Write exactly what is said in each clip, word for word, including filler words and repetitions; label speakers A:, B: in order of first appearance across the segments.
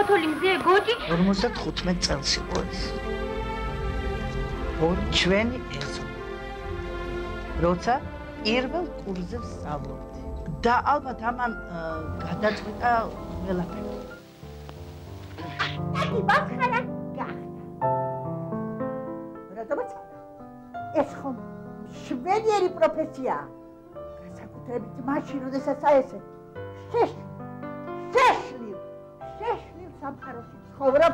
A: ფოთოლი მზე გოჭი
B: ორმოცდათხუთმეტ წელს იყო ეს. ორ ჩვენი ეზო. როცა პირველ კურსზე ვსწავლობდი. და ალბათ ამან გადაწყვიტა ყველაფერი.
C: აი, ბახარა გახდა. რატომაც ეს ხომ შვედიერი პროფესიაა. განსაკუთრებით მაშინ, როდესაც აესე შეშ შეშლილ შეშლილ სამყაროში ცხოვრობ.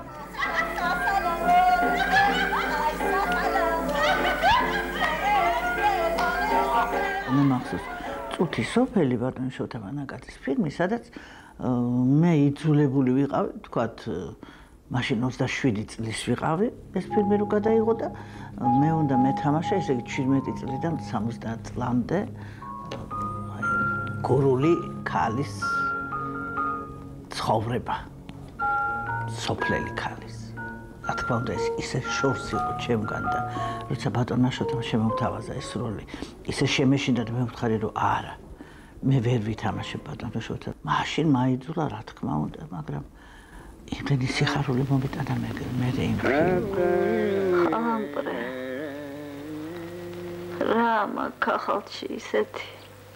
B: მე მახსოვს წუთი სოფელი ბატონ შოთა ვანაკაძის ფილმი, სადაც მე იძულებული ვიყავი, თქვათ, მაშინ ოცდაშვიდი წლის ვიყავი, ეს ფილმი რო გადაიღო და მე უნდა მეთამაშე, ესე იგი შვიდმეტი წლიდან სამოცდაათ წლამდე გორული ქალის ცხოვრება, სოფლელი ქალის. რა თქმა უნდა, ეს ისე შორს იყო ჩემგან და როცა ბატონმა შოთამ შემომთავაზა ეს როლი, ისე შემეშინდა და მე ვთხარი, რომ არა, მე ვერ ვითამაშებ ბატონმა შოთამ. მაშინ მაიძულა, რა თქმა უნდა, მაგრამ იმდენი სიხარული მომიტანა მე მე იმ ფილმში.
D: ხამპრე. რა მაქვს ახალში ისეთი.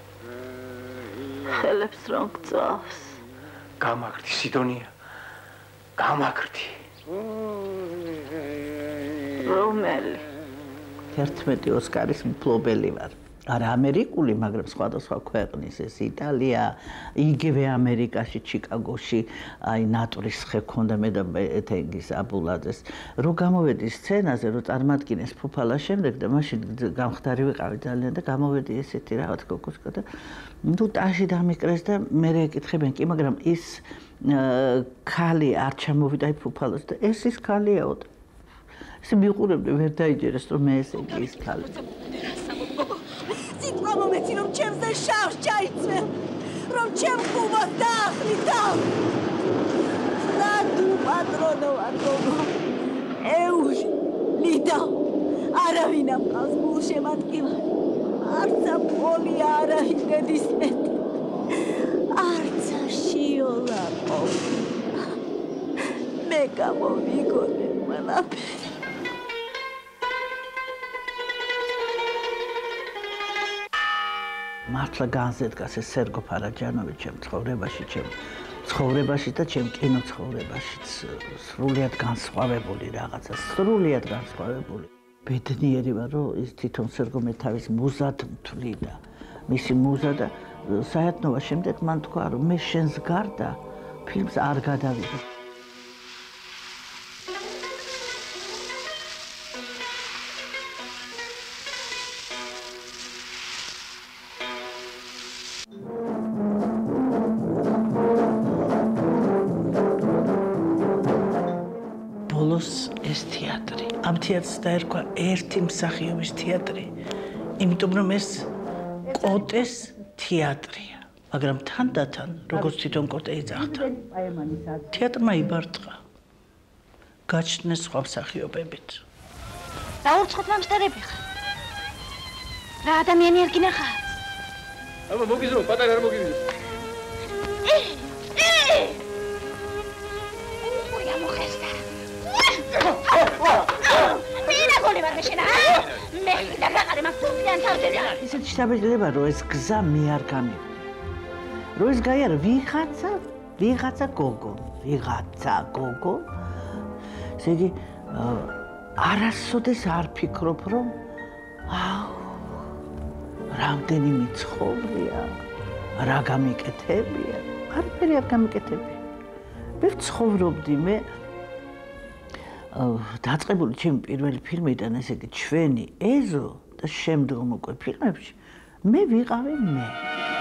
D: ხელებს რომ გწავს.
E: გამაგრდი სიდონია. გამაგრდი.
D: რომელი?
B: ერთმეტი ოსკარის მფლობელი ვარ. არა ამერიკული, მაგრამ სხვადასხვა ქვეყნის, ეს იტალია, იგივე ამერიკაში, ჩიკაგოში, აი ნატურის ხე ქონდა მე და ეთენგის აბულაძეს. რო გამოვედი სცენაზე, რო წარმატკინეს ფუფალა შემდეგ და მაშინ გამხდარი ვიყავი ძალიან და გამოვედი ესეთი რაღაც კოკოსკა და ნუ ტაში დამიკრეს და მე ეკითხებენ კი, მაგრამ ის ქალი არ ჩამოვიდა აი ფუფალას და ეს ის ქალიაო. ეს მიყურებდი ვერ დაიჯერეს რომ მე ესე იგი ის ქალი.
C: სიტყვა მომეცი რომ ჩემზე შავს ჩაიცვე რომ ჩემ ხუმას დაახლი თავ რა თუ პატრონო ატონო ეუში ლიდა არავინ ამყავს გულშემატკივა არცა პოლი არავინ ედის მეტი არცა შიოლა ყოფილა მე გამოვიგონე ყველაფერი
B: მართლა განზედგას ეს სერგო ფარაჯანოვი ჩემ ცხოვრებაში, ჩემ ცხოვრებაში და ჩემ კინო ცხოვრებაშიც სრულიად განსხვავებული რაღაცა, სრულიად განსხვავებული. ბედნიერი ვარ, რომ ის თვითონ სერგო მე თავის მუზად მთვლი და მისი მუზა და საერთნობა შემდეგ მან თქვა, რომ მე შენს გარდა ფილმს არ გადავიდე. ეს თეატრი. ამ თეატრს დაერქვა ერთი მსახიობის თეატრი, იმიტომ რომ ეს კოტეს თეატრია. მაგრამ თანდათან, როგორც თვითონ კოტე იძახდა, თეატრმა იბარტყა. გაჩნდეს სხვა მსახიობებით.
A: დაურცხოთ მამსტერები ხარ. რა ადამიანი არ გინახავს?
E: აბა მოგიზრო, პატარა არ მოგიზრო.
B: ისეთ შთაბეჭდილება, რომ ეს გზა მე არ გამიგო. რომ ეს გაიარა ვიღაცა, ვიღაცა გოგო, ვიღაცა გოგო. ესე იგი, არასოდეს არ ფიქრობ, რომ აუ, რამდენიმე ცხოვრია, რა გამიკეთებია, არაფერი არ გამიკეთებია. მე ვცხოვრობდი, მე დაწყებული ჩემი პირველი ფილმიდან, ესე იგი, ჩვენი ეზო და შემდგომ უკვე ფილმებში მე ვიყავი მე.